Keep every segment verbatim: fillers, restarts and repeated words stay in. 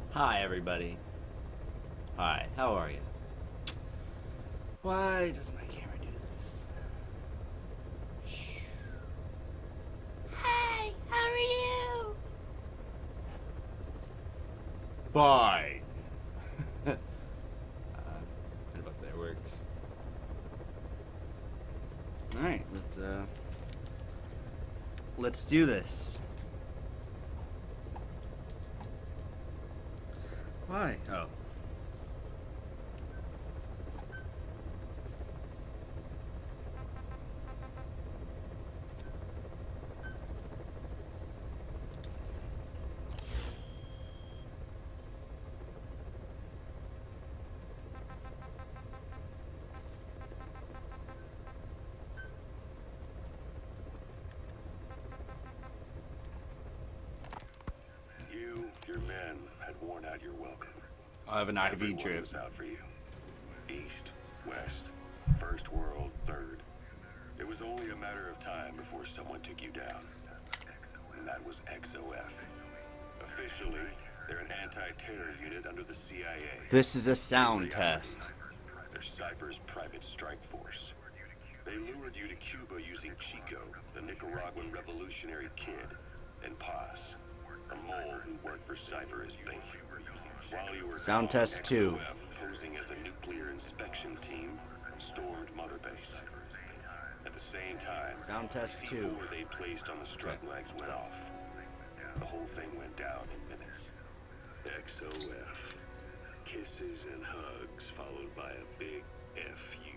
Hi, everybody. Hi, how are you? Why does my camera do this? Shh. Hi, how are you? Bye. uh, what about that works? All right, let's uh, let's do this. Why? Oh. You, your men, had worn out your welcome. I have an I V Everyone trip. was out for you. East, west, first world, third. It was only a matter of time before someone took you down. And that was X O F. Officially, they're an anti-terror unit under the C I A. This is a sound test. They're Cypher's private strike force. They lured you to Cuba using Chico, the Nicaraguan revolutionary kid, and Paz, a mole who worked for Cypher as bait. While you were Sound test two. X O F, posing as a nuclear inspection team, stormed Mother Base. At the same time, Sound test the two. C four they placed on the strut legs went off. The whole thing went down in minutes. X O F. Kisses and hugs, followed by a big F U.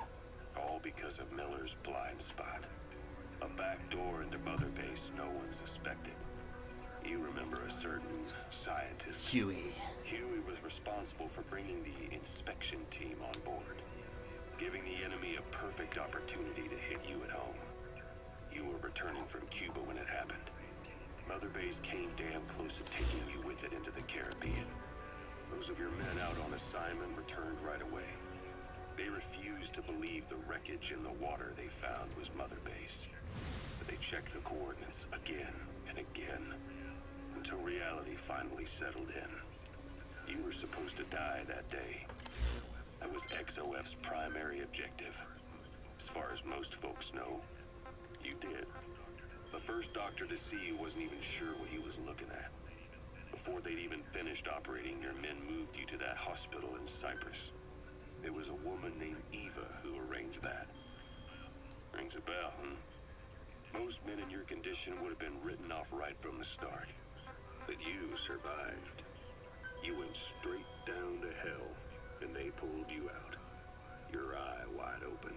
All because of Miller's blind spot. A back door into Mother Base no one suspected. You remember a certain scientist. Huey. Huey was responsible for bringing the inspection team on board, giving the enemy a perfect opportunity to hit you at home. You were returning from Cuba when it happened. Mother Base came damn close to taking you with it into the Caribbean. Those of your men out on assignment returned right away. They refused to believe the wreckage in the water they found was Mother Base. But they checked the coordinates again and again, until reality finally settled in. You were supposed to die that day. That was X O F's primary objective. As far as most folks know, you did. The first doctor to see you wasn't even sure what he was looking at. Before they'd even finished operating, your men moved you to that hospital in Cyprus. There was a woman named Eva who arranged that. Rings a bell, hmm? Most men in your condition would have been written off right from the start. But you survived. You went straight down to hell, and they pulled you out. Your eye wide open.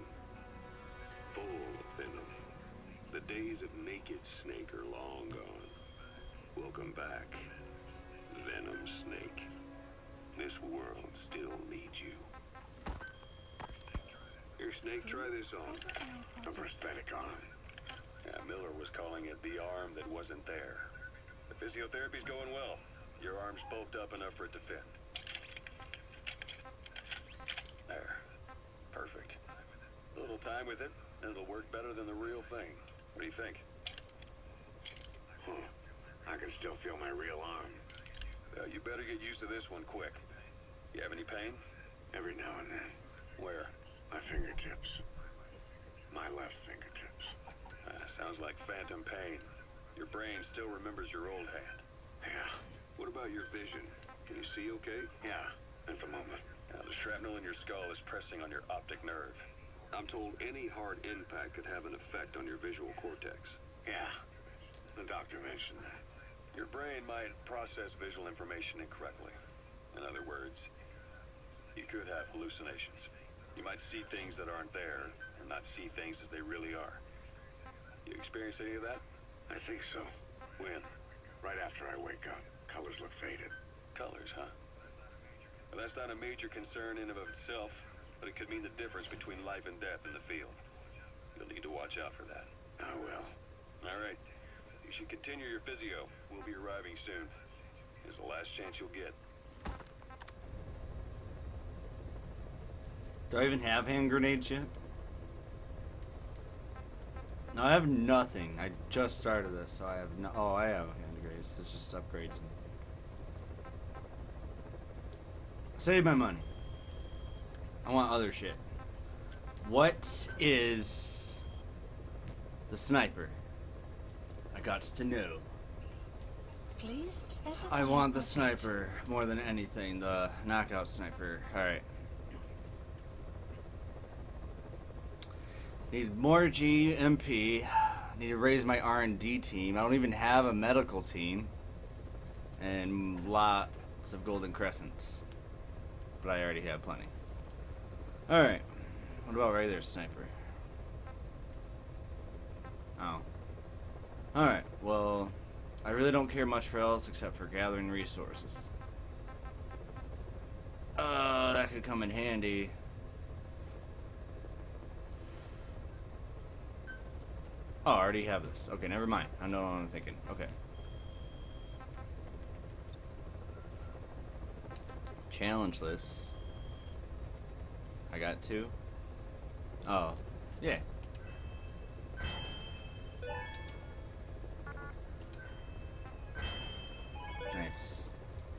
Full of venom. The days of naked Snake are long gone. Welcome back, Venom Snake. This world still needs you. Here, Snake, try this on. A prosthetic arm. Yeah, Miller was calling it the arm that wasn't there. The physiotherapy's going well. Your arm's bulked up enough for it to fit. There. Perfect. A little time with it, and it'll work better than the real thing. What do you think? Hmm. I can still feel my real arm. Uh, you better get used to this one quick. You have any pain? Every now and then. Where? My fingertips. My left fingertips. Uh, sounds like phantom pain. Your brain still remembers your old hand. Yeah. What about your vision? Can you see okay? Yeah, at the moment. Now, the shrapnel in your skull is pressing on your optic nerve. I'm told any hard impact could have an effect on your visual cortex. Yeah, the doctor mentioned that. Your brain might process visual information incorrectly. In other words, you could have hallucinations. You might see things that aren't there, and not see things as they really are. You experience any of that? I think so. When? Right after I wake up. Colors look faded. Colors, huh? Well, that's not a major concern in and of itself, but it could mean the difference between life and death in the field. You'll need to watch out for that. I will. All right. You should continue your physio. We'll be arriving soon. It's the last chance you'll get. Do I even have hand grenades yet? No, I have nothing. I just started this, so I have no. Oh, I have hand grenades. This just upgrades them. Save my money. I want other shit. What is the sniper? I got to know. Please specify. I want the sniper more than anything. The knockout sniper. Alright. Need more G M P. Need to raise my R and D team. I don't even have a medical team. And lots of golden crescents. But I already have plenty. Alright. What about regular sniper? Oh. Alright, well, I really don't care much for else except for gathering resources. Uh, that could come in handy. Oh, I already have this. Okay, never mind. I know what I'm thinking. Okay. Challenge list. I got two. Oh, yeah. Nice.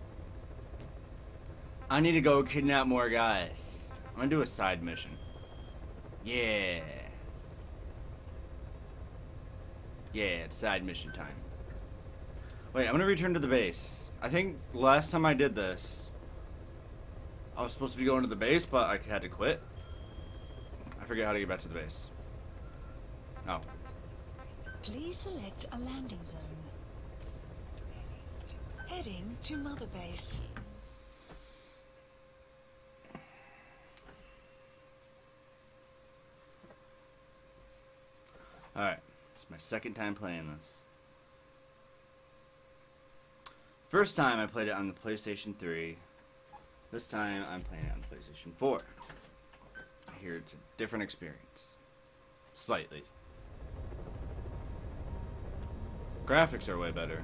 I need to go kidnap more guys. I'm gonna do a side mission. Yeah. Yeah, it's side mission time. Wait, I'm gonna return to the base. I think last time I did this, I was supposed to be going to the base, but I had to quit. I forget how to get back to the base. Oh. Please select a landing zone. Heading to Mother Base. Alright. It's my second time playing this. First time I played it on the PlayStation three. This time I'm playing it on the PlayStation four. I hear it's a different experience. Slightly. Graphics are way better.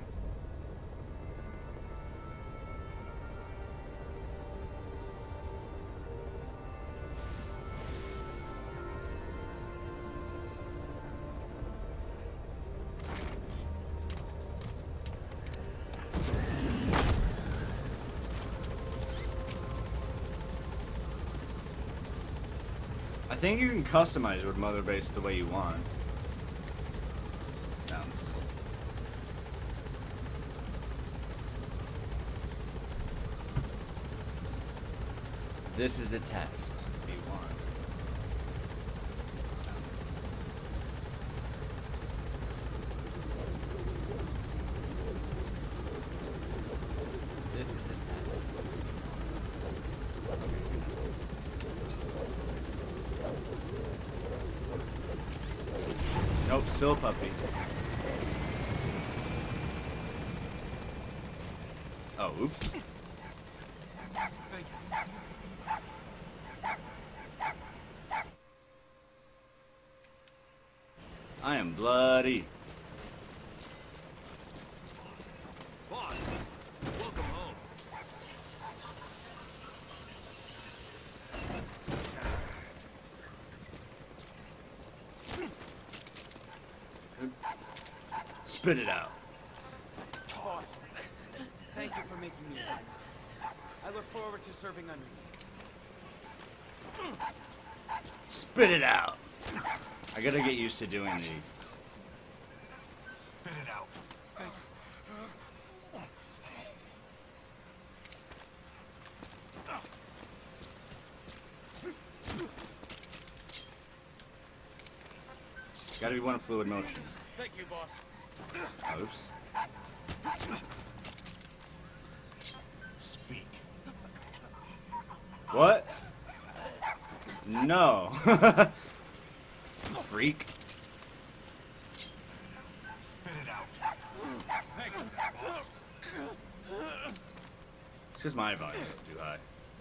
I think you can customize your Mother Base the way you want. Sounds cool. This is a test. B one. This is a test. Nope, still a puppy. Oh, oops. I am bloody. Boss, welcome home. Spit it out. Boss, thank you for making me laugh. I look forward to serving under you. Spit it out. I gotta get used to doing these. Spit it out. Thank you. Gotta be one fluid motion. Thank you, boss. Oops. Speak. What? No. Freak. Spit it out. Thanks, boss. It's because my volume is too high.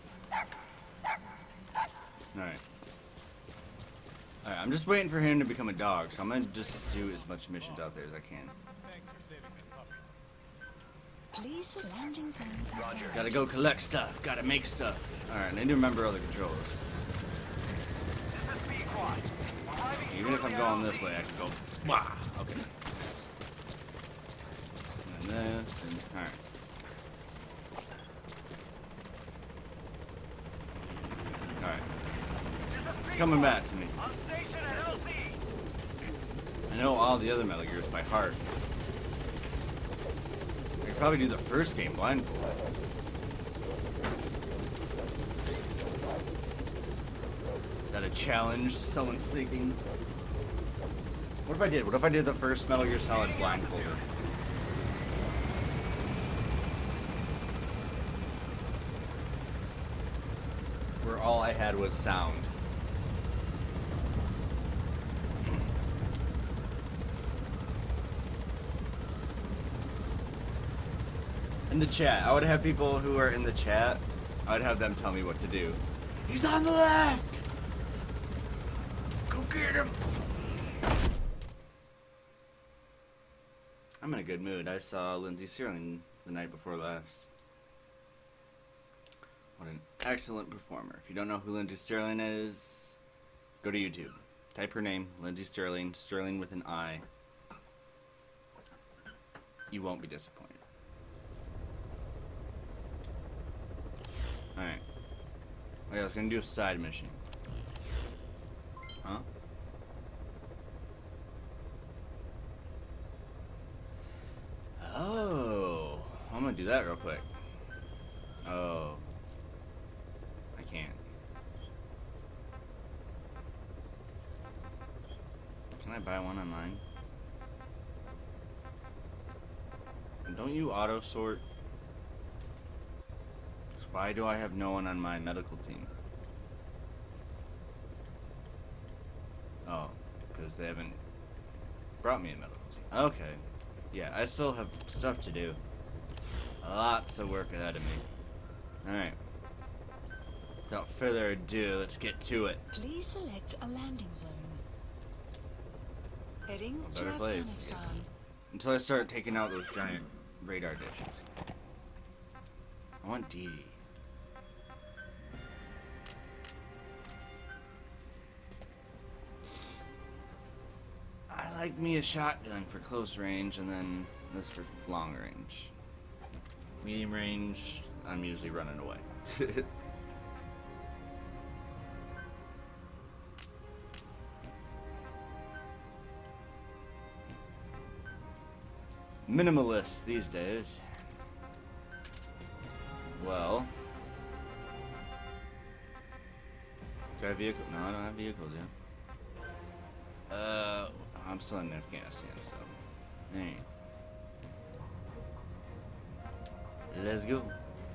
Alright. Alright, I'm just waiting for him to become a dog, so I'm gonna just do as much missions out there as I can. Thanks for saving me, puppy. Please the landing zone. Roger. Gotta go collect stuff, gotta make stuff. Alright, I need to remember all the controls. Even if I'm going this way, I can go. Wah! Okay. And this, and alright. coming back to me. On station at L Z. I know all the other Metal Gears by heart. I could probably do the first game blindfolded. Is that a challenge? Someone's thinking. What if I did? What if I did the first Metal Gear Solid blindfolded? Where all I had was sound. In the chat, I would have people who are in the chat, I would have them tell me what to do. He's on the left! Go get him! I'm in a good mood. I saw Lindsay Sterling the night before last. What an excellent performer. If you don't know who Lindsay Sterling is, go to YouTube. Type her name, Lindsay Sterling, Sterling with an I. You won't be disappointed. Alright. Oh yeah, I was gonna do a side mission. Huh? Oh, I'm gonna do that real quick. Oh. I can't. Can I buy one online? Don't you auto sort? Why do I have no one on my medical team? Oh, because they haven't brought me a medical team. Okay. Yeah, I still have stuff to do. Lots of work ahead of me. Alright. Without further ado, let's get to it. Please select a landing zone. Heading A to better place. Afghanistan. Until I start taking out those giant radar dishes. I want D. I like me a shotgun for close range, and then this for long range. Medium range, I'm usually running away. Minimalist these days. Well, do I have vehicle? No, I don't have vehicles yet. Uh, I'm still in Afghanistan, so. Hey. Let's go.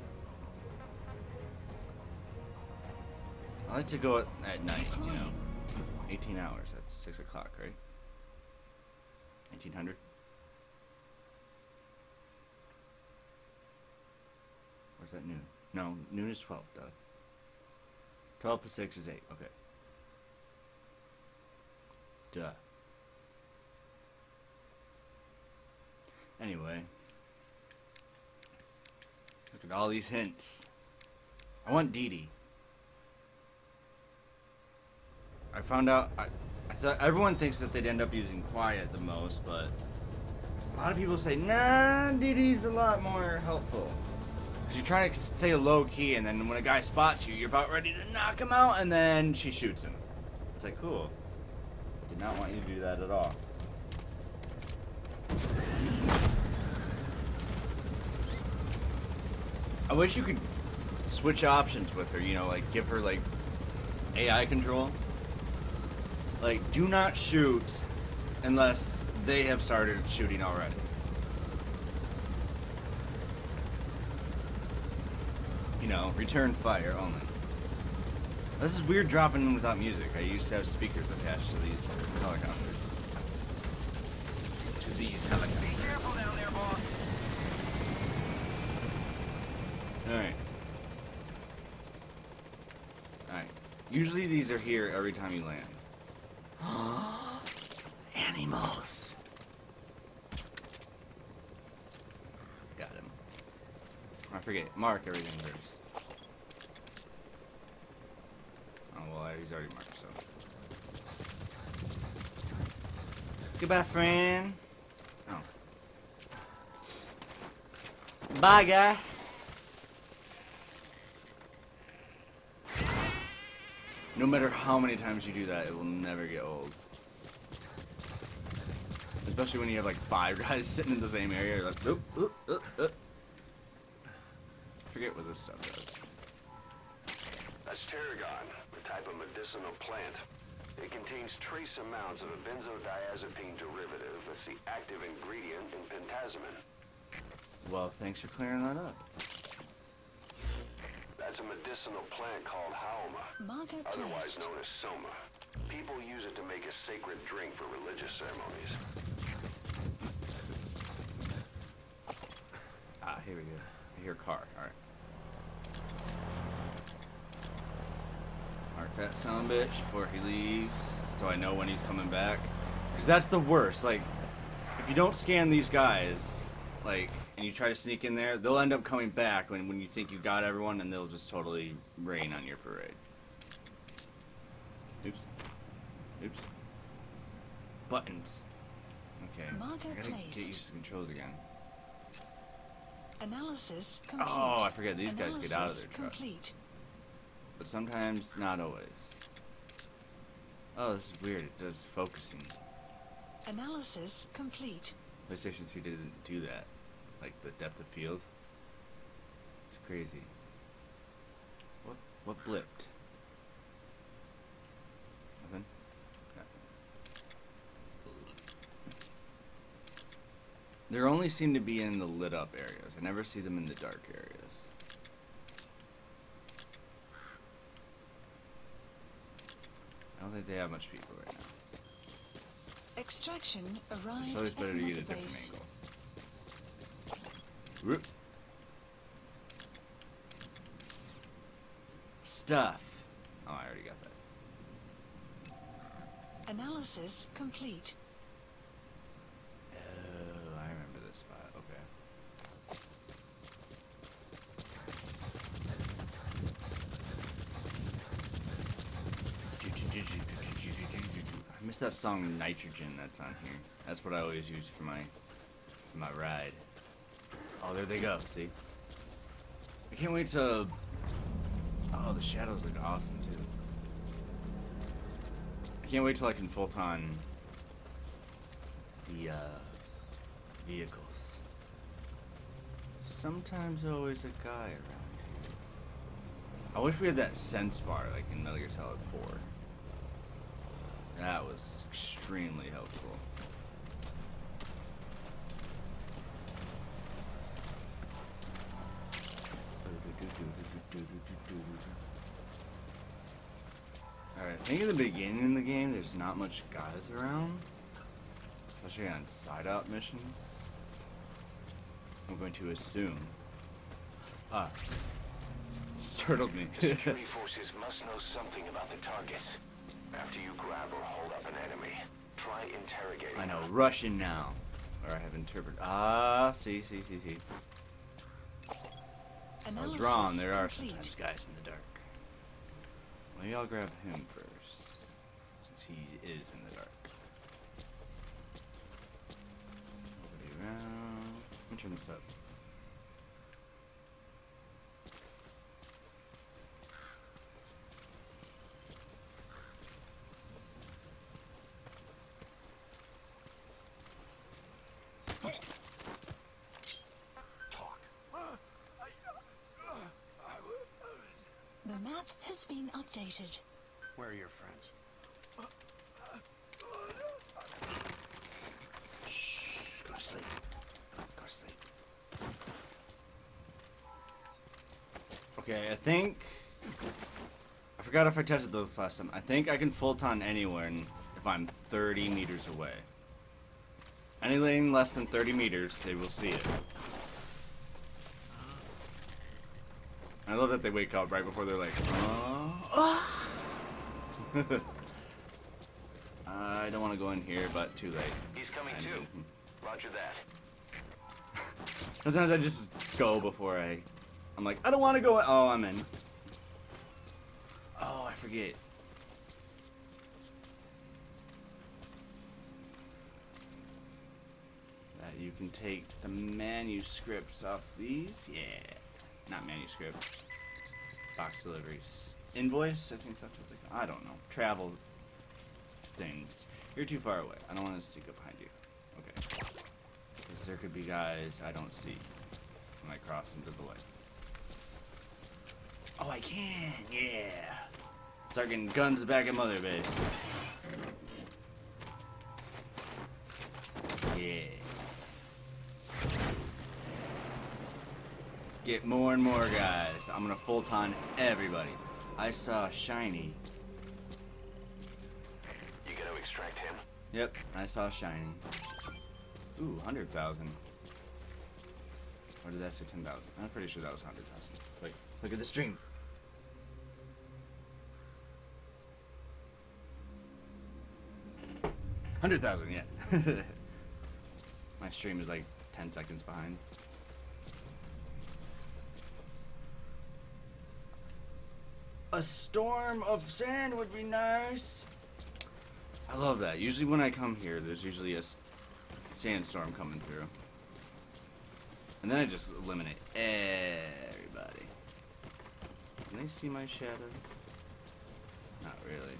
I like to go at, at night, you know. eighteen hours, that's six o'clock, right? eighteen hundred? Where's that noon? No, noon is twelve, Doug. twelve plus six is eight, okay. Duh. Anyway. Look at all these hints. I want Dee Dee. I found out, I, I thought everyone thinks that they'd end up using Quiet the most, but a lot of people say, nah, Dee Dee's a lot more helpful. Because you're trying to stay low key, and then when a guy spots you, you're about ready to knock him out, and then she shoots him. It's like, cool. Did not want you to do that at all. I wish you could switch options with her, you know, like give her like A I control. Like, do not shoot unless they have started shooting already. You know, return fire only. This is weird dropping in without music. I used to have speakers attached to these helicopters. To these helicopters. Be careful down there, boss. Alright. Alright. Usually these are here every time you land. Animals. Got him. I forget. Mark everything first. Oh, well, he's already marked, so. Goodbye, friend. Oh. Bye, guy. No matter how many times you do that, it will never get old. Especially when you have like five guys sitting in the same area. You're like, oop, oop, oop, oop. Forget what this stuff does. That's tarragon, a type of medicinal plant. It contains trace amounts of a benzodiazepine derivative that's the active ingredient in pentazemin. Well, thanks for clearing that up. That's a medicinal plant called haoma, Marker otherwise closed. known as soma. People use it to make a sacred drink for religious ceremonies. Ah, here we go. I hear a car. Alright. Mark that son of a bitch before he leaves, so I know when he's coming back. Because that's the worst. Like, if you don't scan these guys, like, and you try to sneak in there, they'll end up coming back when, when you think you got everyone, and they'll just totally rain on your parade. Oops. Oops. Buttons. Okay. Marker I gotta placed. get used to the controls again. Analysis complete. Oh, I forget these guys get out of Analysis their truck. complete. But sometimes not always. Oh, this is weird. It does focusing. Analysis complete. PlayStation three didn't do that. Like the depth of field. It's crazy. What what blipped? Nothing? Nothing. They only seem to be in the lit up areas. I never see them in the dark areas. I don't think they have much people right now. Extraction arrived. It's always better to at get a Mother different Base. angle. Whoop. Stuff. Oh, I already got that. Analysis complete. Oh, I remember this spot. Okay. I miss that song Nitrogen that's on here. That's what I always use for my for my ride. Oh, there they go. See? I can't wait to... Oh, the shadows look awesome, too. I can't wait till I can full-on the, uh, vehicles. Sometimes always a guy around here. I wish we had that sense bar like in Metal Gear Solid four. That was extremely helpful. Alright, I think in the beginning of the game there's not much guys around. Especially on side-out missions. I'm going to assume. Ah. Startled me. Security forces must know something about the targets. After you grab or hold up an enemy, try interrogating I know, them. Russian now. Or I have interpreted. Ah, see, see, see, see. I was Analysis wrong. There are complete. sometimes guys in the dark. Maybe I'll grab him first, since he is in the dark. Nobody around. Let me turn this up. The map has been updated. Where are your friends? Shh. Go to sleep. Go to sleep. Okay, I think... I forgot if I tested those last time. I think I can full-ton anywhere if I'm thirty meters away. Anything less than thirty meters, they will see it. I love that they wake up right before they're like, oh. I don't want to go in here, but too late. He's coming And- too. Roger that. Sometimes I just go before I... I'm like, I don't want to go... Oh, I'm in. Oh, I forget. That you can take the manuscripts off these. Yeah. Not manuscript. Box deliveries. invoice? I think that's what they call I don't know. Travel things. You're too far away. I don't want to sneak up behind you. Okay. Because there could be guys I don't see when I cross into the way. Oh, I can! Yeah! Start getting guns back at Mother Base. Yeah. Get more and more guys. I'm gonna full on everybody. I saw Shiny. You gonna extract him? Yep, I saw Shiny. Ooh, one hundred thousand. Or did that say ten thousand? I'm pretty sure that was one hundred thousand. Wait, look at the stream. one hundred thousand, yeah. My stream is like ten seconds behind. A storm of sand would be nice. I love that. Usually when I come here, there's usually a s sandstorm coming through. And then I just eliminate everybody. Can they see my shadow? Not really.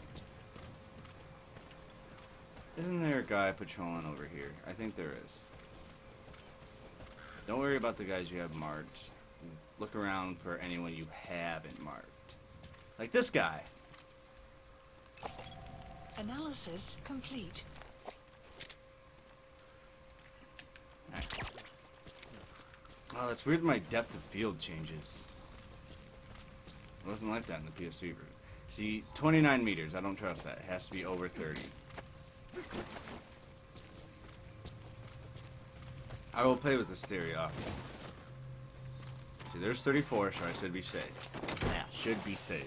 Isn't there a guy patrolling over here? I think there is. Don't worry about the guys you have marked. Look around for anyone you haven't marked. Like this guy. Analysis complete. Right. Oh, that's weird my depth of field changes. It wasn't like that in the P S V version. See, twenty-nine meters. I don't trust that. It has to be over thirty. I will play with this theory often. See, there's thirty-four, so I should be safe. Yeah, should be safe.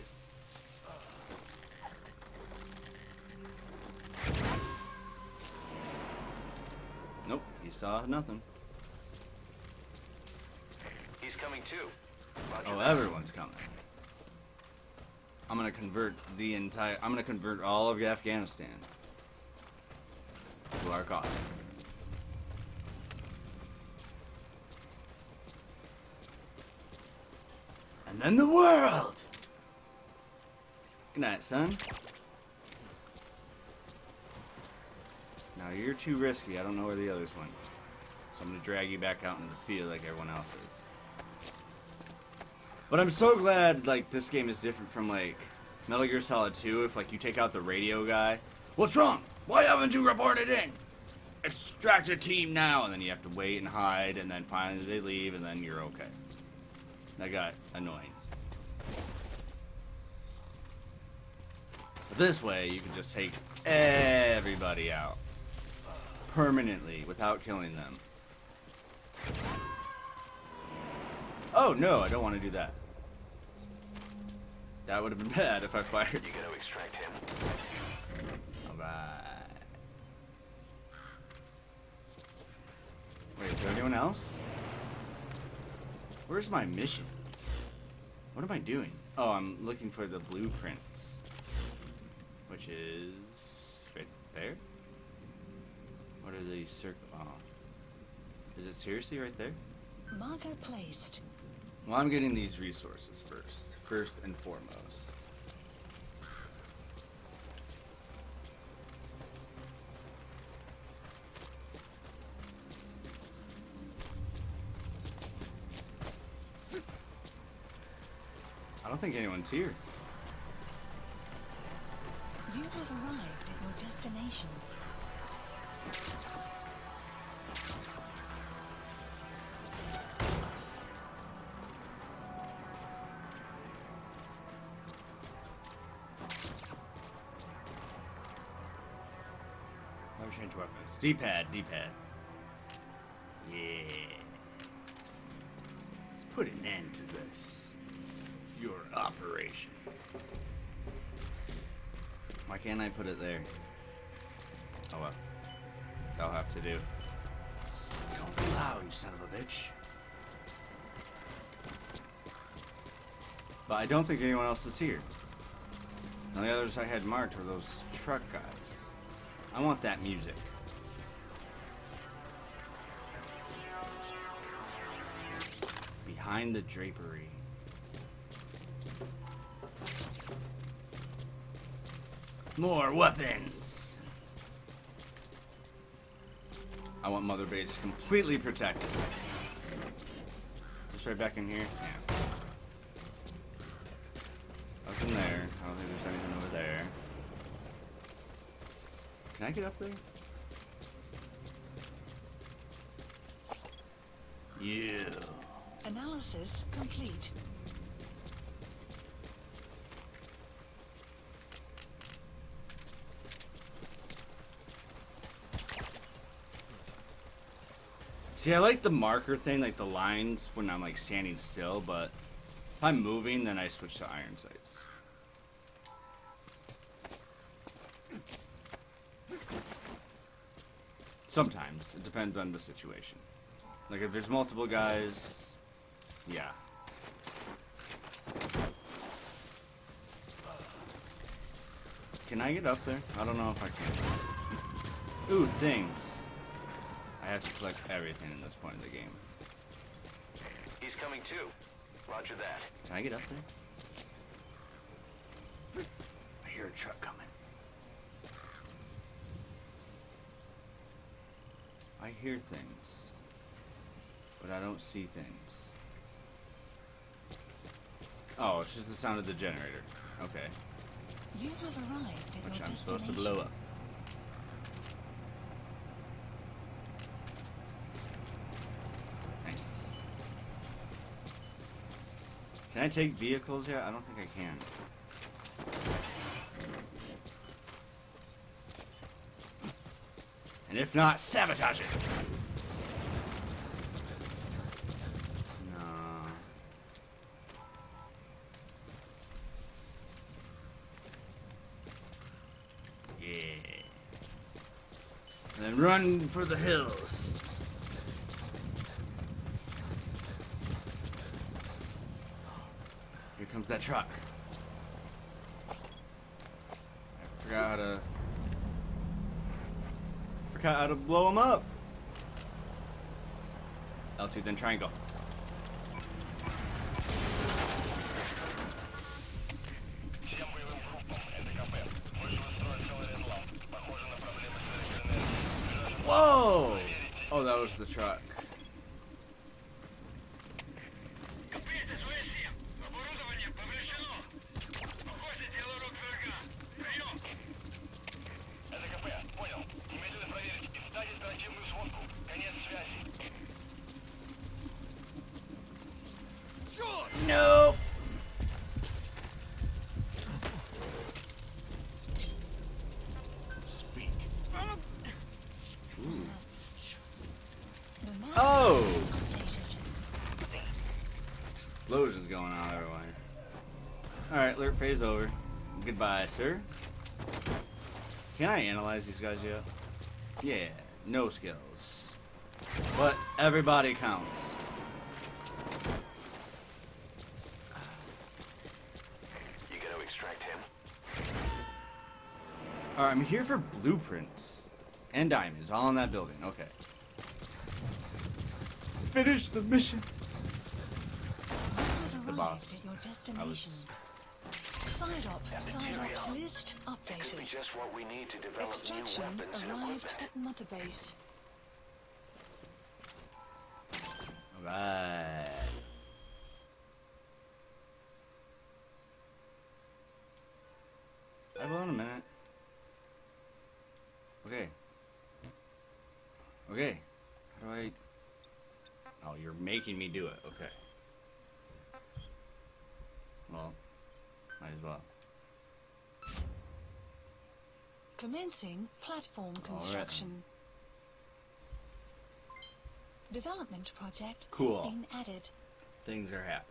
Nope, he saw nothing. He's coming too. Roger Oh, that. everyone's coming. I'm gonna convert the entire. I'm gonna convert all of Afghanistan to our cause. And then the world! Good night, son. Now you're too risky. I don't know where the others went. So I'm gonna drag you back out into the field like everyone else is. But I'm so glad, like, this game is different from, like, Metal Gear Solid two. If, like, you take out the radio guy. What's wrong? Why haven't you reported in? Extract a team now! And then you have to wait and hide, and then finally they leave, and then you're okay. That got annoying. But this way, you can just take everybody out. Permanently, without killing them. Oh, no, I don't want to do that. That would have been bad if I fired. You gonna extract him? Alright. Wait, is there anyone else? Where's my mission? What am I doing? Oh, I'm looking for the blueprints. Which is right there? What are these circle? Oh. Is it seriously right there? Marker placed. Well, I'm getting these resources first. First and foremost. I don't think anyone's here. You have arrived at your destination. Never change weapons. D-pad, D-pad. Yeah. Let's put an end to this. Your operation. Why can't I put it there? Oh well. That'll have to do. Don't be loud, you son of a bitch. But I don't think anyone else is here. And the others I had marked were those truck guys. I want that music. Behind the drapery. More weapons. I want Mother Base completely protected. Just right back in here. Yeah. Nothing there. I don't think there's anything over there. Can I get up there? Yeah. Analysis complete. See, I like the marker thing, like the lines when I'm like standing still, but if I'm moving, then I switch to iron sights. Sometimes. It depends on the situation. Like if there's multiple guys, yeah. Can I get up there? I don't know if I can. Ooh, things. I have to collect everything in this point of the game. He's coming too. Roger that. Can I get up there? I hear a truck coming. I hear things, but I don't see things. Oh, it's just the sound of the generator. Okay. You have arrived at Which your I'm supposed to destination. blow up. Nice. Can I take vehicles yet? I don't think I can. And if not, sabotage it! No. Yeah. And then run for the hills. Here comes that truck. I forgot how to... Forgot how to blow him up. L two, then triangle. Whoa! Oh, that was the truck. Nope. Speak. The map Oh! is updated. Explosions going on everywhere. Alright, alert phase over. Goodbye, sir. Can I analyze these guys yet? Yeah, no skills. But everybody counts. You gonna extract him? Alright, I'm here for blueprints. And diamonds, all in that building. Okay. Finish the mission. You've The arrived boss. at your destination. I was... Side op, side ops list It could be updated. just what we need to develop Extraction new weapons and arrived equipment. at Mother Base. Alright. I will in a minute. Okay. Okay. How do I... Oh, you're making me do it. Okay. Well, might as well. Commencing platform All right. construction. Development project Cool. has been added. Things are happening.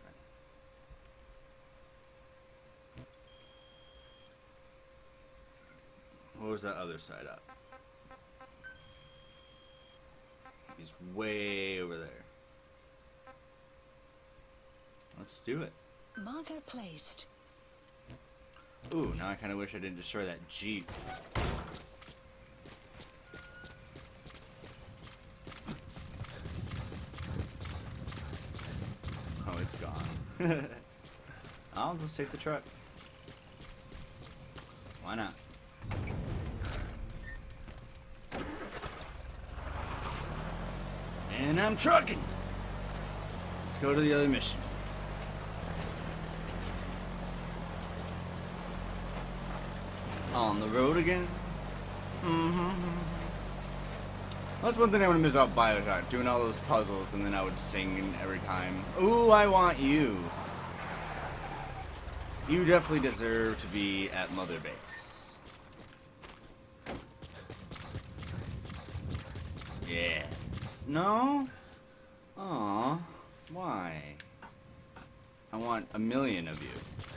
What was that other side up? He's way over there. Let's do it. Marker placed. Ooh, now I kind of wish I didn't destroy that Jeep. Oh, it's gone. I'll just take the truck. Why not? And I'm trucking. Let's go to the other mission. On the road again. Mm-hmm. That's one thing I would miss about Bioshock, doing all those puzzles and then I would sing every time. Ooh, I want you. You definitely deserve to be at Mother Base. Yes. No? Aw. Why? I want a million of you.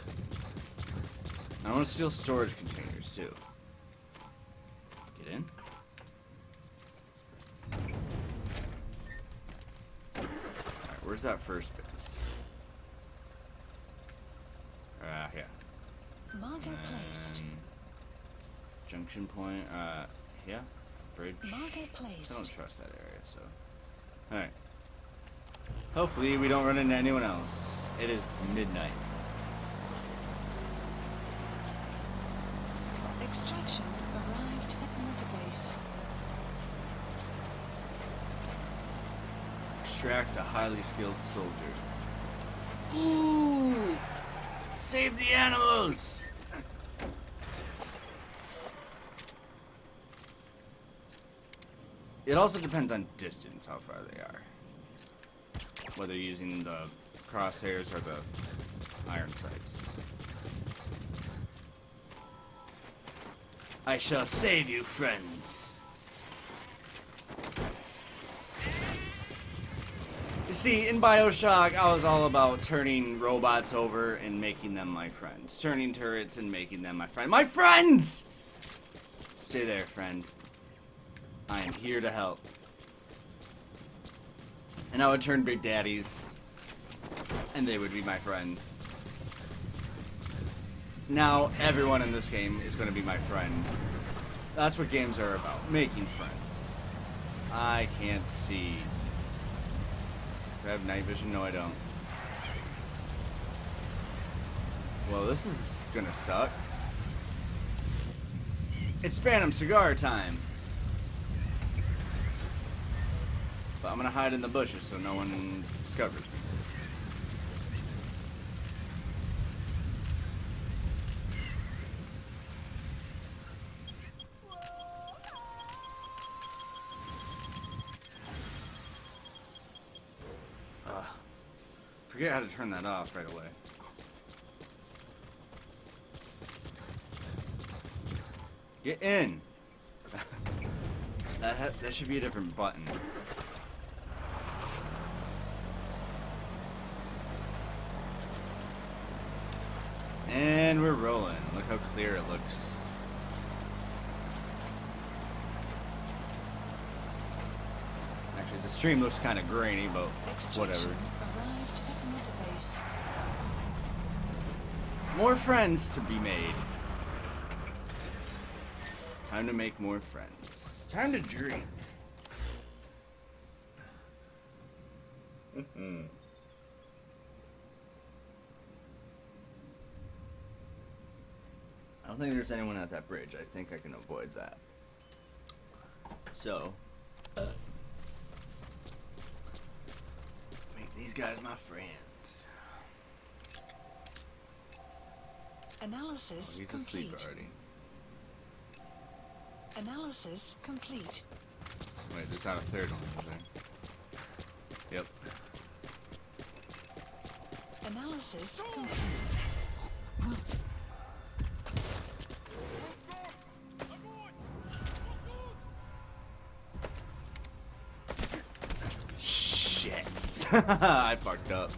I want to steal storage containers too. Get in. Alright, where's that first base? Ah, uh, yeah. Marker placed. Um, junction point, uh, yeah. Bridge. Marker placed. I don't trust that area, so. Alright. Hopefully we don't run into anyone else. It is midnight. Extraction arrived at Mother Base. Extract a highly skilled soldier. Ooh! Save the animals! It also depends on distance, how far they are. Whether you're using the crosshairs or the iron sights. I shall save you, friends. You see, in Bioshock, I was all about turning robots over and making them my friends. Turning turrets and making them my friend. My friends! Stay there, friend. I am here to help. And I would turn Big Daddies, and they would be my friend. Now, everyone in this game is going to be my friend. That's what games are about, making friends. I can't see. Do I have night vision? No, I don't. Well, this is gonna suck. It's Phantom Cigar time. But I'm gonna hide in the bushes so no one discovers me. Ugh. Forget how to turn that off right away. Get in! that, ha that should be a different button. And we're rolling. Look how clear it looks. Actually, the stream looks kind of grainy, but whatever. Arrived at Mother Base. More friends to be made. Time to make more friends. Time to drink. Mm-hmm. I don't think there's anyone at that bridge. I think I can avoid that. So, make these guys my friends. Analysis Oh, he's complete. asleep already. Analysis complete. Wait, there's not a third one, is there? Yep. Analysis complete. Shit. I fucked up.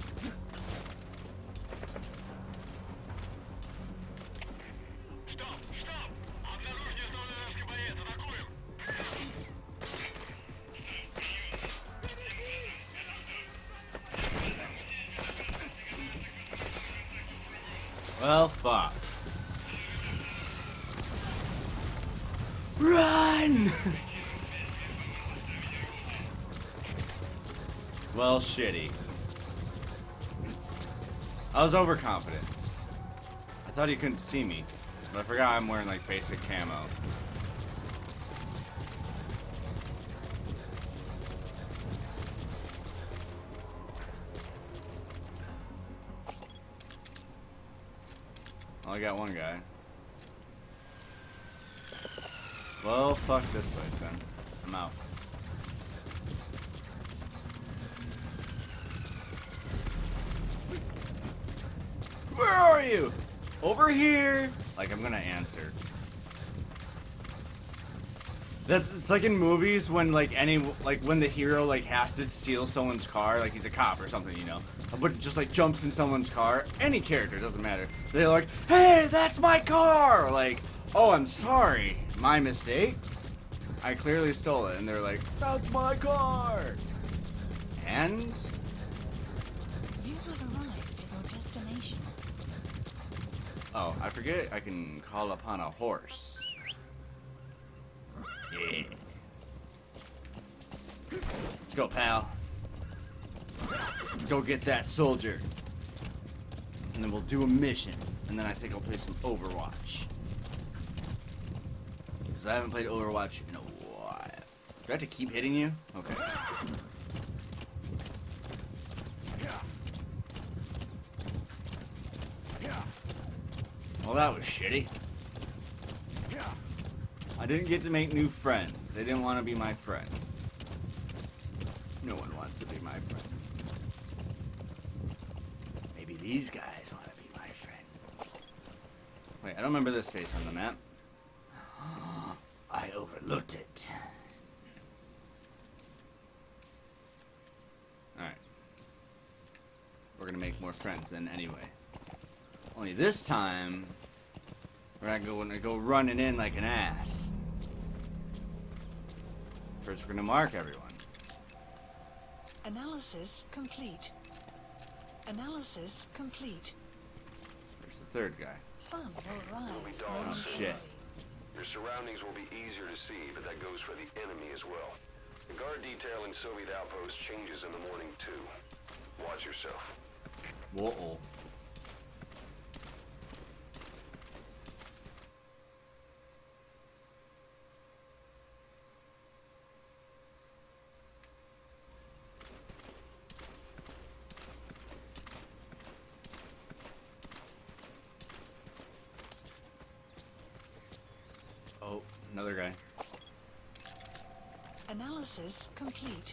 Well, fuck. Run! Well, shitty. I was overconfident. I thought he couldn't see me, but I forgot I'm wearing like basic camo. Only got one guy. Well, fuck this place then. I'm out. Where are you? Over here! Like, I'm gonna answer. That's, it's like in movies when, like, any, like, when the hero, like, has to steal someone's car, like he's a cop or something, you know, but just, like, jumps in someone's car. Any character, doesn't matter. They're like, hey, that's my car! Like, oh, I'm sorry. My mistake? I clearly stole it. And they're like, that's my car! And? You have arrived at your destination. Oh, I forget I can call upon a horse. Yeah. Let's go, pal. Let's go get that soldier. And then we'll do a mission. And then I think I'll play some Overwatch. Because I haven't played Overwatch in a while. Do I have to keep hitting you? Okay. Well, that was shitty. I didn't get to make new friends. They didn't want to be my friend. No one wants to be my friend. Maybe these guys want to be my friend. Wait, I don't remember this face on the map. I overlooked it. Alright. We're gonna make more friends then anyway. Only this time, we're not going to go running in like an ass. First, we're gonna mark everyone. Analysis complete. Analysis complete. There's the third guy. Sun will rise. It'll be dawn Oh, soon. shit. Your surroundings will be easier to see, but that goes for the enemy as well. The guard detail in Soviet outposts changes in the morning too. Watch yourself. Whoa. Oh, another guy. Analysis complete.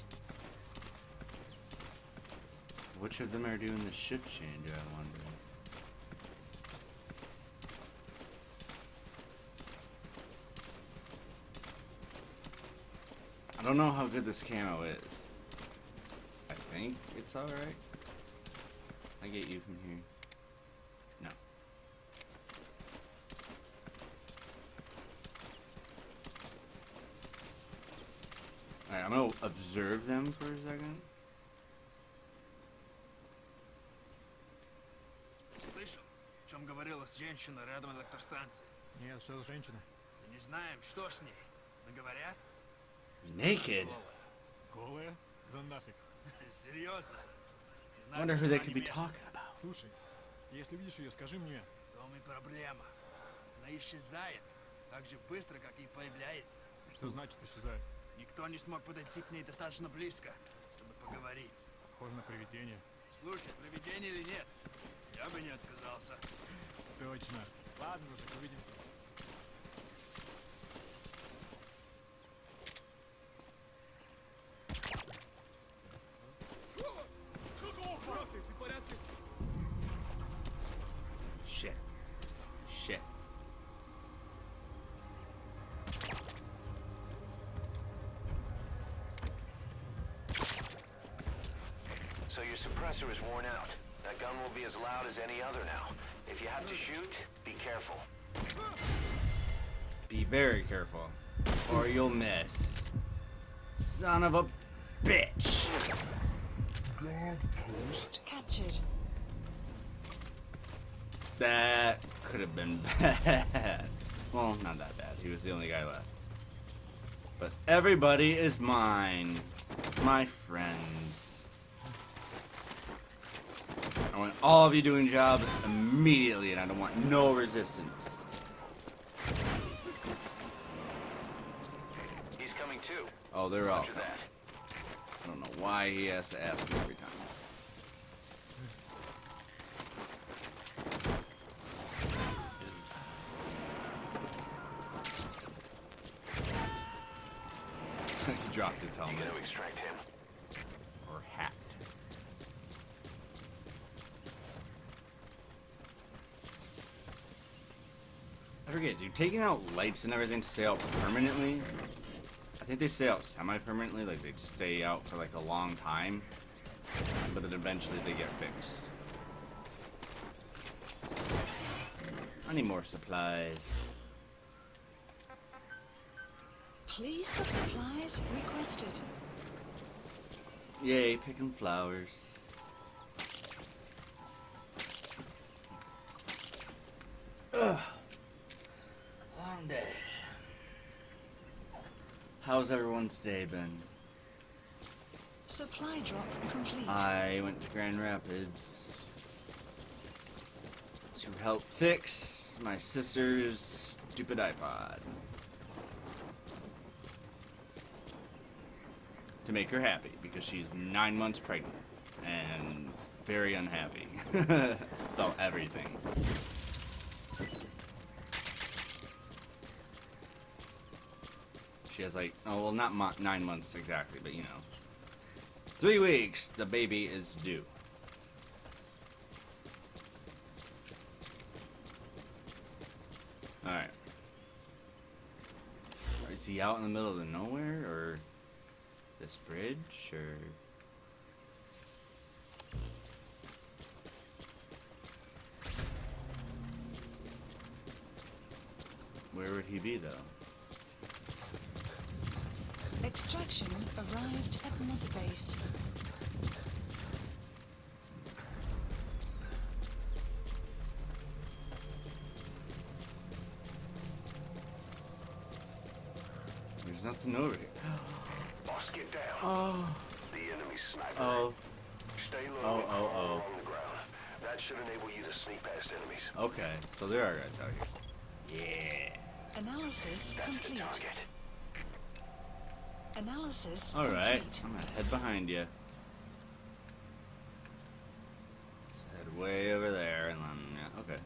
Which of them are doing the shift change, I wonder? I don't know how good this camo is. I think it's alright. I get you from here. No. Alright, I'm gonna observe them for a second. Слышал, о чем говорила женщина рядом от электростанции? Нет, что за женщина? Мы не знаем, что с ней. Но говорят, Naked? Голая? Да нафиг. серьезно. Не I знаю, wonder who что they они could be местные. talking about. Слушай, если видишь ее, скажи мне. В том и проблема. Она исчезает так же быстро, как и появляется. Что значит исчезает? Никто не смог подойти к ней достаточно близко, чтобы поговорить. Похоже на привидение. Слушай, привидение или нет, я бы не отказался. Точно. Ладно уже, увидимся. Shit. Shit. So your suppressor is worn out. That gun will be as loud as any other now. If you have to shoot, be careful. Be very careful, or you'll miss. Son of a bitch. Captured. That could have been bad. Well, not that bad. He was the only guy left. But everybody is mine. My friends. I want all of you doing jobs immediately, and I don't want no resistance. He's coming too. Oh, they're all Roger coming. that. I don't know why he has to ask me every time. docked his You helmet. gotta extract him. Or hat. I forget, dude, taking out lights and everything stay out permanently? I think they stay out semi-permanently, like they stay out for like a long time, but then eventually they get fixed. I need more supplies. Please have supplies requested. Yay, picking flowers. Ugh. Long day. How's everyone's day been? Supply drop complete. I went to Grand Rapids to help fix my sister's stupid iPod. To make her happy, because she's nine months pregnant and very unhappy about everything. She has like, oh well, not mo nine months exactly, but you know, three weeks the baby is due. All right. Is he out in the middle of the nowhere, or this bridge, or? Where would he be, though? Extraction arrived at Mother Base. There's nothing over here. Boss, get down. Oh. The enemy's sniper. Oh. Stay low Oh, and oh, crawl oh. along the ground. That should enable you to sneak past enemies. Okay, so there are guys out here. Yeah. Analysis That's the complete. target. Analysis All right. complete. I'm gonna head behind you. Head way over there, and then yeah, okay.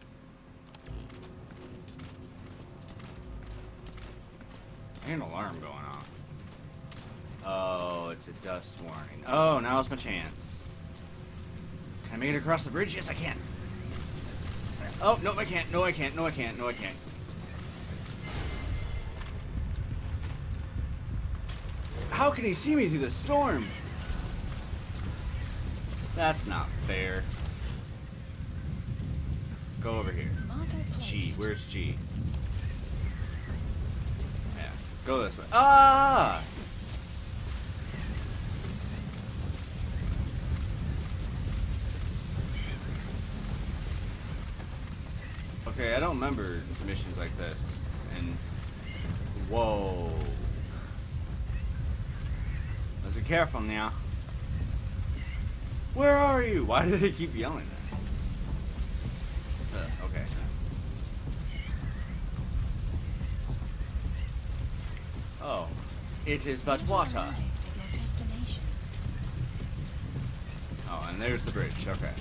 I hear an alarm going off. Oh, it's a dust warning. Oh, now's my chance. Can I make it across the bridge? Yes, I can. Oh, no, I can't. No, I can't. No, I can't. No, I can't. How can he see me through the storm? That's not fair. Go over here. Marker Chi, placed. where's Chi? Yeah, go this way. Ah! Okay, I don't remember missions like this. And whoa. Listen careful now. Where are you? Why do they keep yelling that? Uh, okay. Oh, it is but water. Arrived at your destination. Oh, and there's the bridge. Okay.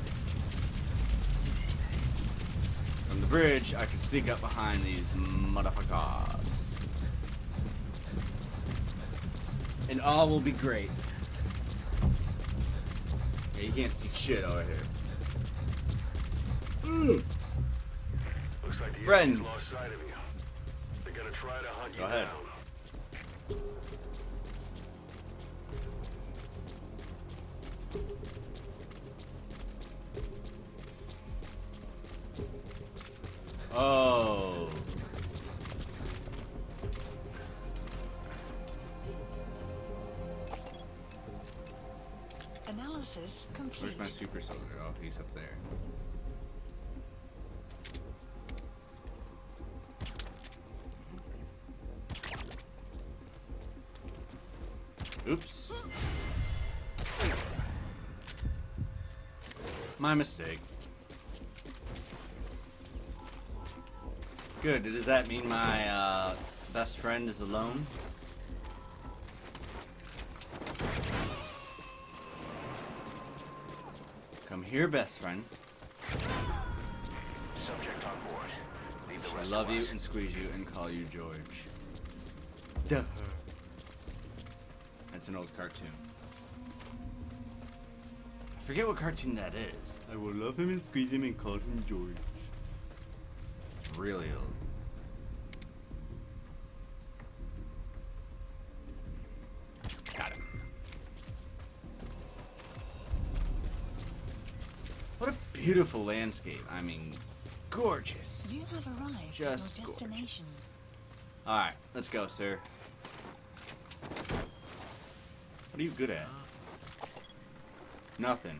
From the bridge, I can sneak up behind these motherfuckers. And all will be great. Yeah, you can't see shit over here. Mm. Looks like the Friends. enemy's lost sight of you. They're gonna try to hunt you Go ahead. down. Oh. Analysis complete. Where's my super soldier? Oh, he's up there. Oops. My mistake. Good. Does that mean my uh, best friend is alone? Come here, best friend. Subject on board. Leave the I rest love to you us. and squeeze you and call you George. Duh. it's an old cartoon. I forget what cartoon that is. I will love him and squeeze him and call him George. It's really old. Got him. What a beautiful landscape. I mean, gorgeous. You have arrived Just at your destination. gorgeous. Alright, let's go, sir. What are you good at? Nothing.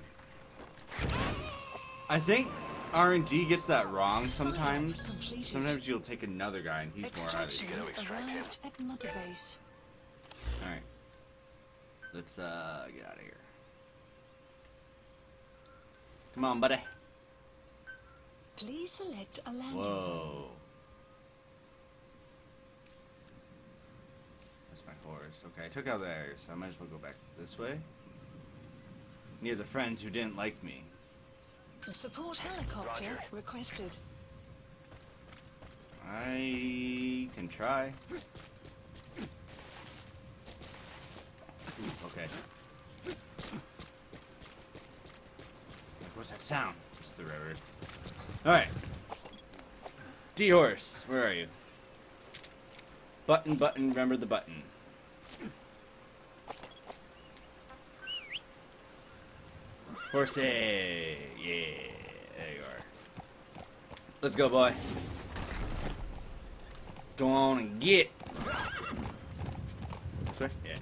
I think R and D gets that wrong sometimes. Sometimes you'll take another guy and he's more Extraction obvious. arrived at Mother Base. Alright. Let's uh get out of here. Come on, buddy. Please select a landing zone. Whoa. That's my horse. Okay, I took out there, so I might as well go back this way. Near the friends who didn't like me. A support helicopter Roger. requested. I can try. Ooh, okay. What's that sound? It's the railroad. Alright. D-Horse, where are you? Button, button, remember the button. Horsey! Yeah, there you are. Let's go, boy. Go on and get. This way? Yeah.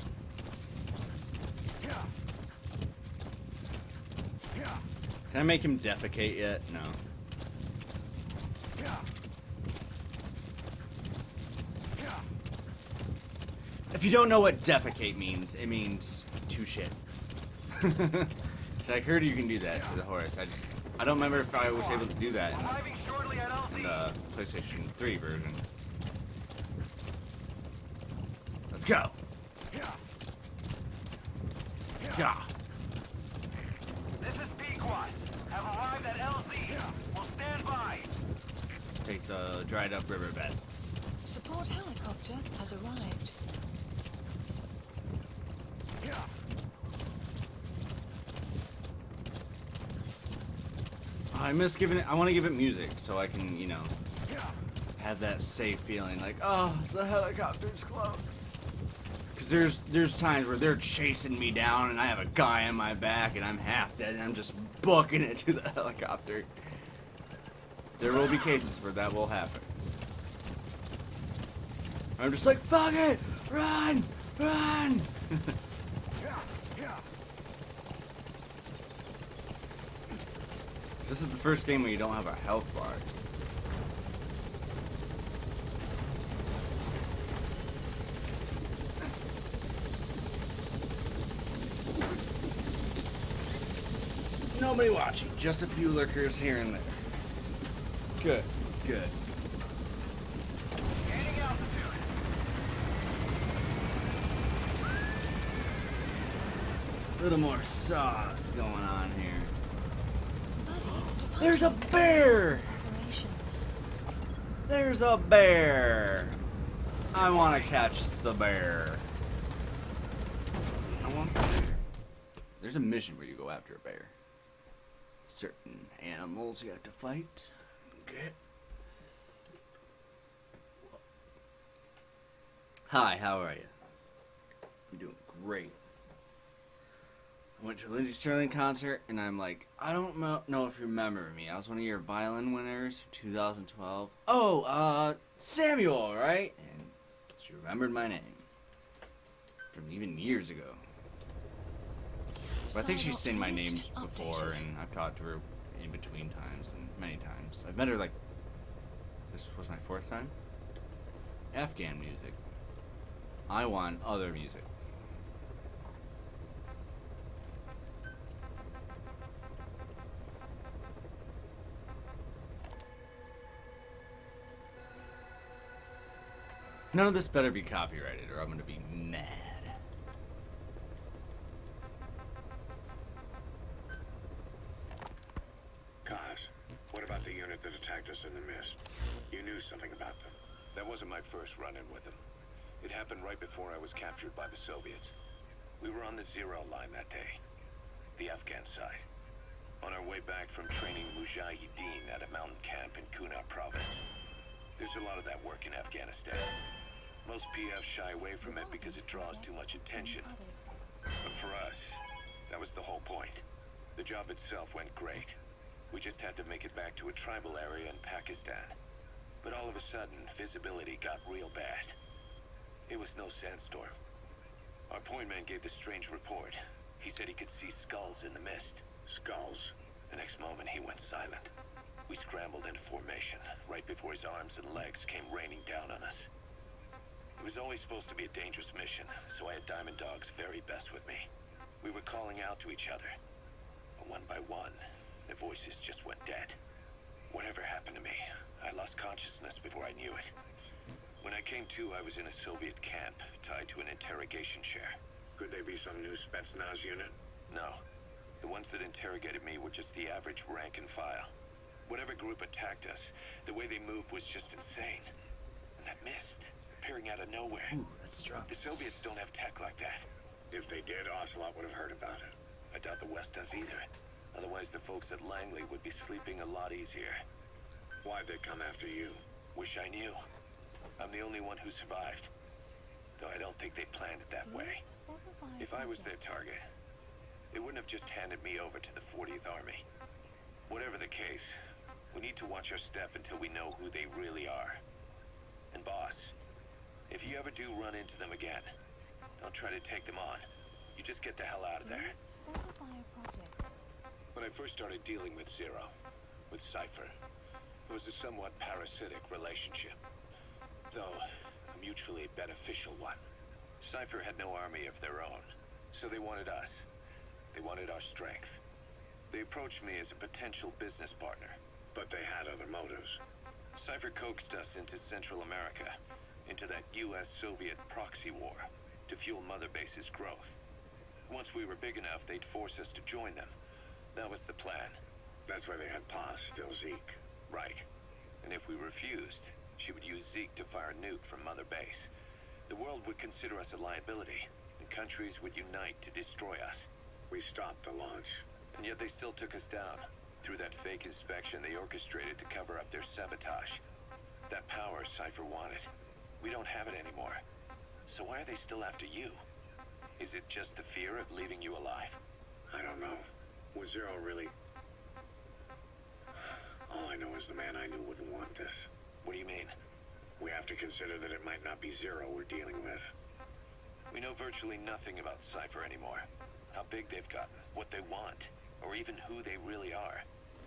Can I make him defecate yet? No. If you don't know what defecate means, it means to shit. So I heard you can do that to the horse. I just I don't remember if I was able to do that in the, in the PlayStation three version. Let's go. Yeah. This is Pequot. Have arrived at L Z. We'll stand by. Take the dried up riverbed. Support helicopter has arrived. I miss giving it. I want to give it music so I can, you know, have that safe feeling. Like, oh, the helicopter's close. Because there's there's times where they're chasing me down and I have a guy on my back and I'm half dead and I'm just booking it to the helicopter. There will be cases where that will happen. I'm just like, fuck it, run, run. This is the first game where you don't have a health bar. Nobody watching, just a few lurkers here and there. Good, good. Gaining altitude. A little more sauce going on here. Buddy, There's a departing bear! operations. There's a bear! I want to catch the bear. I want the bear. There's a mission where you go after a bear. Certain animals you have to fight. Okay. Hi, how are you? I'm doing great. I went to a Lindsey Sterling concert, and I'm like, I don't know, know if you remember me. I was one of your violin winners for two thousand twelve. Oh, uh, Samuel, right? And she remembered my name from even years ago. But I think she's seen my name before, and I've talked to her in between times and many times. I've met her like, this was my fourth time? Afghan music. I want other music. None of this better be copyrighted or I'm gonna be mad. Gosh, what about the unit that attacked us in the mist? You knew something about them. That wasn't my first run-in with them. It happened right before I was captured by the Soviets. We were on the Zero line that day, the Afghan side. On our way back from training Mujahideen at a mountain camp in Kunar province. There's a lot of that work in Afghanistan. Most P Fs shy away from it because it draws too much attention. But for us, that was the whole point. The job itself went great. We just had to make it back to a tribal area in Pakistan. But all of a sudden, visibility got real bad. It was no sandstorm. Our point man gave this strange report. He said he could see skulls in the mist. Skulls. The next moment, he went silent. We scrambled into formation, right before his arms and legs came raining down on us. It was always supposed to be a dangerous mission, so I had Diamond Dog's very best with me. We were calling out to each other. But one by one, the voices just went dead. Whatever happened to me, I lost consciousness before I knew it. When I came to, I was in a Soviet camp, tied to an interrogation chair. Could they be some new Spetsnaz unit? No. The ones that interrogated me were just the average rank and file. Whatever group attacked us, the way they moved was just insane. And that mist, appearing out of nowhere. Ooh, that's strong. The Soviets don't have tech like that. If they did, Ocelot would have heard about it. I doubt the West does either. Otherwise, the folks at Langley would be sleeping a lot easier. Why'd they come after you? Wish I knew. I'm the only one who survived. Though I don't think they planned it that way. If I was their target, they wouldn't have just handed me over to the fortieth Army. Whatever the case, we need to watch our step until we know who they really are. And boss, if you ever do run into them again, don't try to take them on. You just get the hell out of there. When I first started dealing with Zero, with Cypher, it was a somewhat parasitic relationship. Though, a mutually beneficial one. Cypher had no army of their own, so they wanted us. They wanted our strength. They approached me as a potential business partner. But they had other motives. Cypher coaxed us into Central America, into that U S Soviet proxy war, to fuel Mother Base's growth. Once we were big enough, they'd force us to join them. That was the plan. That's why they had Paz, still Zeke. Right. And if we refused, she would use Zeke to fire a nuke from Mother Base. The world would consider us a liability, and countries would unite to destroy us. We stopped the launch. And yet they still took us down. Through that fake inspection they orchestrated to cover up their sabotage. That power Cypher wanted. We don't have it anymore. So why are they still after you? Is it just the fear of leaving you alive? I don't know. Was Zero really... All I know is the man I knew wouldn't want this. What do you mean? We have to consider that it might not be Zero we're dealing with. We know virtually nothing about Cypher anymore. How big they've gotten, what they want, or even who they really are.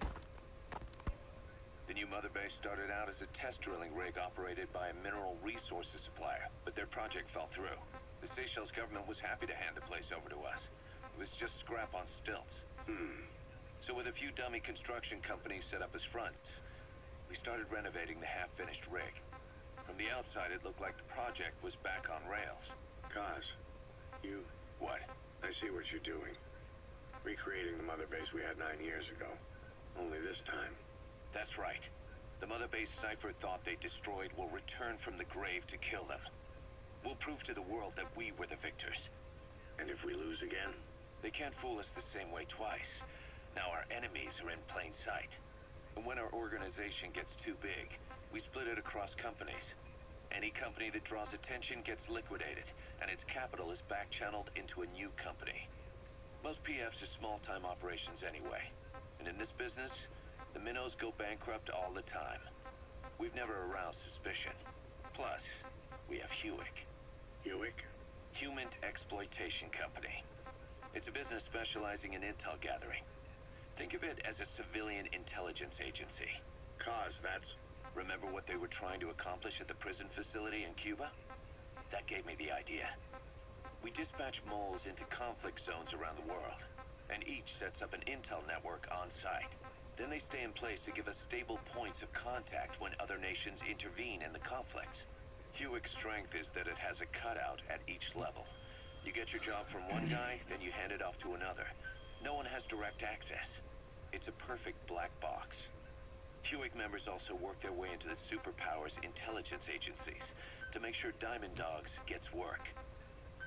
The new Mother Base started out as a test drilling rig operated by a mineral resources supplier, but their project fell through. The Seychelles government was happy to hand the place over to us. It was just scrap on stilts. Hmm. So with a few dummy construction companies set up as fronts, we started renovating the half-finished rig. From the outside, it looked like the project was back on rails. Kaz, you... What? I see what you're doing. Recreating the Mother Base we had nine years ago. Only this time. That's right. The Mother Base Cypher thought they destroyed will return from the grave to kill them. We'll prove to the world that we were the victors. And if we lose again? They can't fool us the same way twice. Now our enemies are in plain sight. And when our organization gets too big, we split it across companies. Any company that draws attention gets liquidated, and its capital is back-channeled into a new company. Most P Fs are small-time operations anyway. And in this business, the minnows go bankrupt all the time. We've never aroused suspicion. Plus, we have Hewick. Hewick? Human Exploitation Company. It's a business specializing in intel gathering. Think of it as a civilian intelligence agency. Kaz, that's... Remember what they were trying to accomplish at the prison facility in Cuba? That gave me the idea. We dispatch moles into conflict zones around the world, and each sets up an intel network on site. Then they stay in place to give us stable points of contact when other nations intervene in the conflicts. Hewick's strength is that it has a cutout at each level. You get your job from one guy, then you hand it off to another. No one has direct access. It's a perfect black box. Hewick members also work their way into the superpowers intelligence agencies to make sure Diamond Dogs gets work.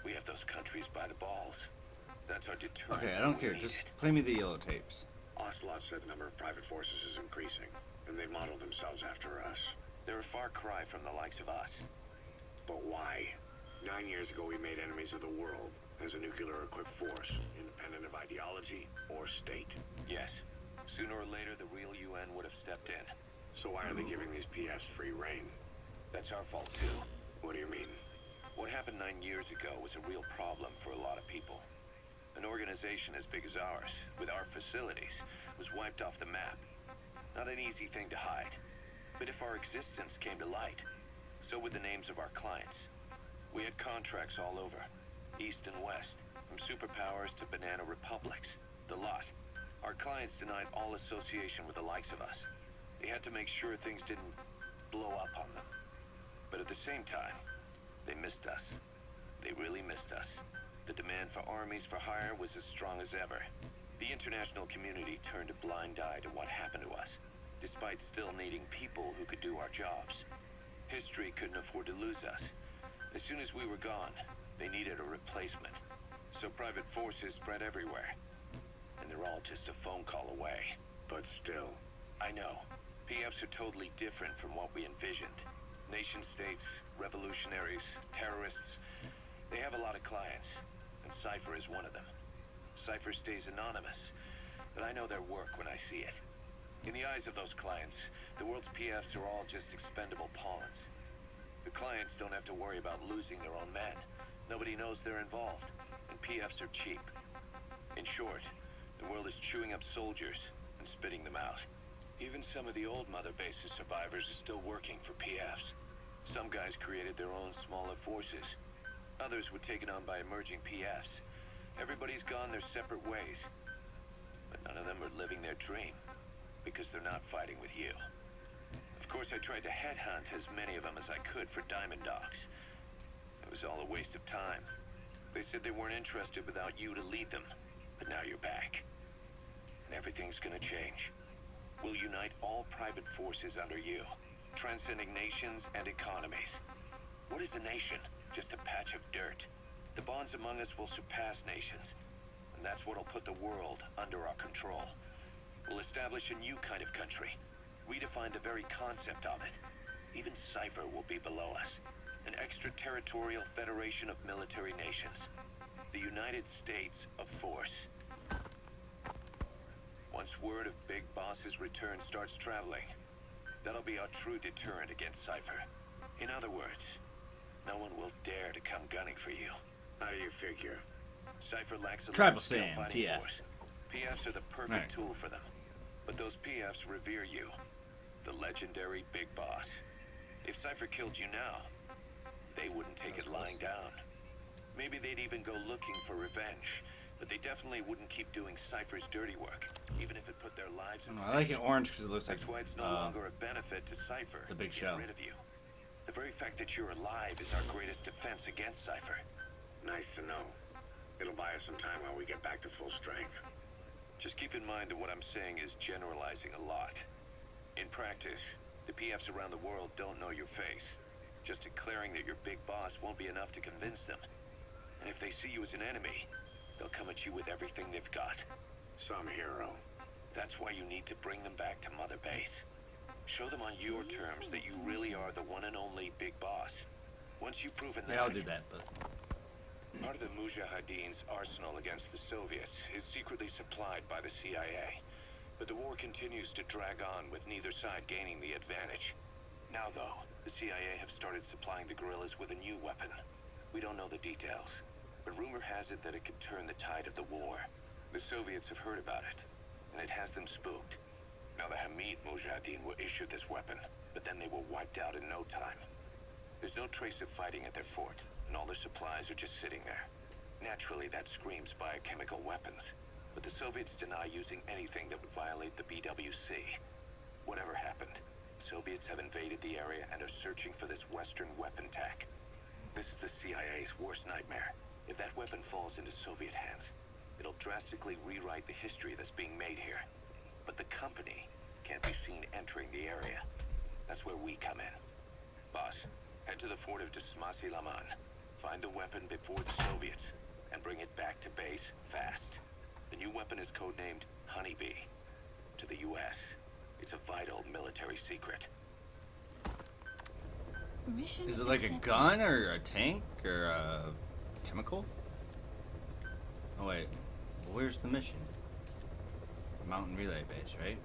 We have those countries by the balls. That's our deterrent. Okay, I don't care. We need Just it. play me the yellow tapes. Ocelot said the number of private forces is increasing, and they model themselves after us. They're a far cry from the likes of us. But why? Nine years ago, we made enemies of the world as a nuclear-equipped force, independent of ideology or state. Yes. Sooner or later, the real U N would have stepped in. So why are they giving these P Fs free reign? That's our fault, too. What do you mean? What happened nine years ago was a real problem for a lot of people. An organization as big as ours, with our facilities, was wiped off the map. Not an easy thing to hide. But if our existence came to light, so would the names of our clients. We had contracts all over, east and west, from superpowers to banana republics, the lot. Our clients denied all association with the likes of us. They had to make sure things didn't blow up on them. But at the same time, they missed us. They really missed us. The demand for armies for hire was as strong as ever. The international community turned a blind eye to what happened to us, despite still needing people who could do our jobs. History couldn't afford to lose us. As soon as we were gone, they needed a replacement. So private forces spread everywhere. And they're all just a phone call away. But still, I know. P Fs are totally different from what we envisioned. Nation states, revolutionaries, terrorists. They have a lot of clients, and Cypher is one of them. Cypher stays anonymous, but I know their work when I see it. In the eyes of those clients, the world's P Fs are all just expendable pawns. The clients don't have to worry about losing their own men. Nobody knows they're involved, and P Fs are cheap. In short, the world is chewing up soldiers and spitting them out. Even some of the old Mother Base's survivors are still working for P Fs. Some guys created their own smaller forces. Others were taken on by emerging P Fs. Everybody's gone their separate ways. But none of them are living their dream, because they're not fighting with you. Of course, I tried to headhunt as many of them as I could for Diamond Dogs. It was all a waste of time. They said they weren't interested without you to lead them, but now you're back. And everything's gonna change. We'll unite all private forces under you, transcending nations and economies. What is a nation? Just a patch of dirt. The bonds among us will surpass nations, and that's what'll put the world under our control. We'll establish a new kind of country, redefine the very concept of it. Even Cypher will be below us, an extraterritorial federation of military nations. The United States of Force. Once word of Big Boss's return starts traveling, that'll be our true deterrent against Cypher. In other words, no one will dare to come gunning for you. How do you figure? Cypher lacks a Tribal large-scale Sand, fighting T S. force. P Fs are the perfect Right. tool for them. But those P Fs revere you, the legendary Big Boss. If Cypher killed you now, they wouldn't take it lying down. Maybe they'd even go looking for revenge. But they definitely wouldn't keep doing Cypher's dirty work, even if it put their lives I, in don't know, I like it orange because it looks like That's why it's no uh, longer a benefit to Cypher the big to shell. get rid of you. The very fact that you're alive is our greatest defense against Cypher. Nice to know. It'll buy us some time while we get back to full strength. Just keep in mind that what I'm saying is generalizing a lot. In practice, the P Fs around the world don't know your face. Just declaring that you're Big Boss won't be enough to convince them. And if they see you as an enemy, they'll come at you with everything they've got. Some hero. That's why you need to bring them back to Mother Base. Show them on your terms that you really are the one and only Big Boss. Once you've proven that... Yeah, I'll do that, but... Part of the Mujahideen's arsenal against the Soviets is secretly supplied by the C I A. But the war continues to drag on with neither side gaining the advantage. Now, though, the C I A have started supplying the guerrillas with a new weapon. We don't know the details, but rumor has it that it could turn the tide of the war. The Soviets have heard about it, and it has them spooked. Now, the Hamid Mujahideen were issued this weapon, but then they were wiped out in no time. There's no trace of fighting at their fort, and all their supplies are just sitting there. Naturally, that screams biochemical weapons, but the Soviets deny using anything that would violate the B W C. Whatever happened, Soviets have invaded the area and are searching for this Western weapon tech. This is the C I A's worst nightmare. If that weapon falls into Soviet hands, it'll drastically rewrite the history that's being made here. But the company can't be seen entering the area. That's where we come in. Boss, head to the fort of Desmasi Laman. Find the weapon before the Soviets and bring it back to base fast. The new weapon is codenamed Honeybee. To the U S, it's a vital military secret. Mission Is it like a accepted. gun or a tank or a chemical? Oh wait, where's the mission? Mountain relay base, right?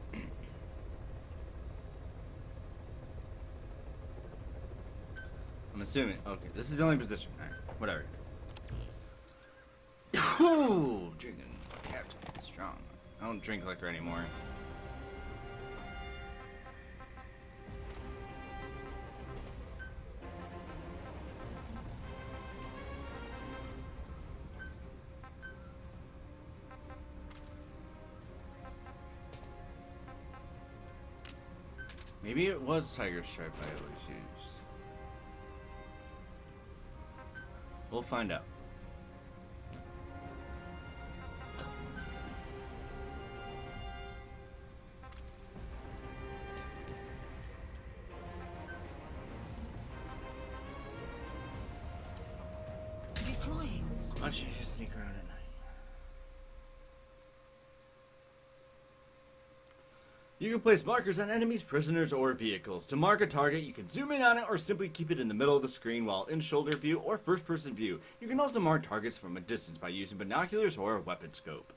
I'm assuming. Okay, this is the only position. Alright, whatever. Ooh, drinking Captain Strong. I don't drink liquor anymore. Maybe it was Tiger Stripe I always used. We'll find out. Deploying. It's much easier to sneak around at night. You can place markers on enemies, prisoners, or vehicles. To mark a target, you can zoom in on it or simply keep it in the middle of the screen while in shoulder view or first-person view. You can also mark targets from a distance by using binoculars or a weapon scope.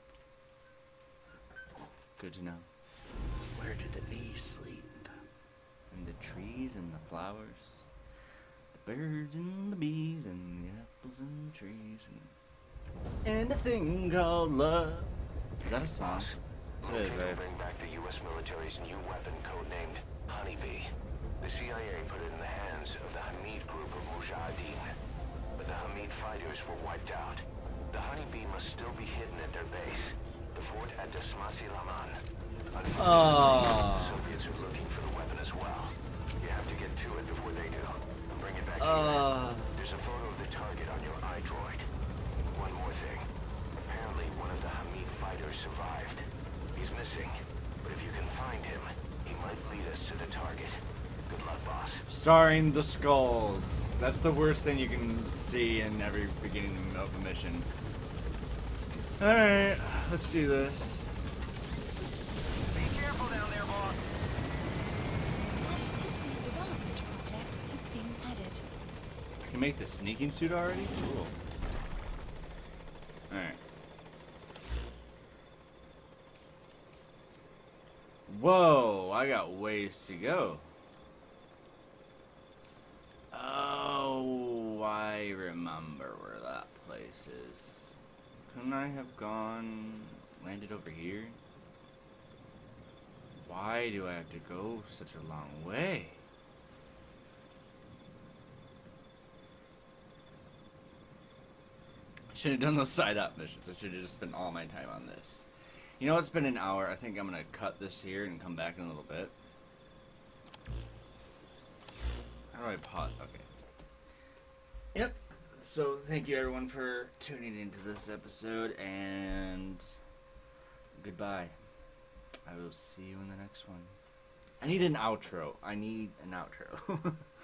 Good to know. Where do the bees sleep? In the trees and the flowers. The birds and the bees and the apples and the trees and... And a thing called love. Is that a song? It is, Looking to right? bring back the U S military's new weapon codenamed Honeybee. The C I A put it in the hands of the Hamid group of Mujahideen, but the Hamid fighters were wiped out. The Honeybee must still be hidden at their base, the fort at Dasmasi Laman. Unfortunately, the Soviets are looking for the weapon as well. You have to get to it before they do, and bring it back Uh. here. There's a photo of the target on your iDroid. One more thing. Apparently one of the Hamid fighters survived. He's missing, but if you can find him, he might lead us to the target. Good luck, boss. Starring the skulls. That's the worst thing you can see in every beginning of a mission. Alright, let's do this. Be careful down there, boss. What history development project is being added? I can make the sneaking suit already? Cool. Alright. Whoa, I got ways to go. Oh, I remember where that place is. Couldn't I have gone, landed over here? Why do I have to go such a long way? I should have done those side up missions. I should have just spent all my time on this. You know, it's been an hour. I think I'm going to cut this here and come back in a little bit. How do I pause? Okay. Yep. So, thank you everyone for tuning into this episode, and goodbye. I will see you in the next one. I need an outro. I need an outro.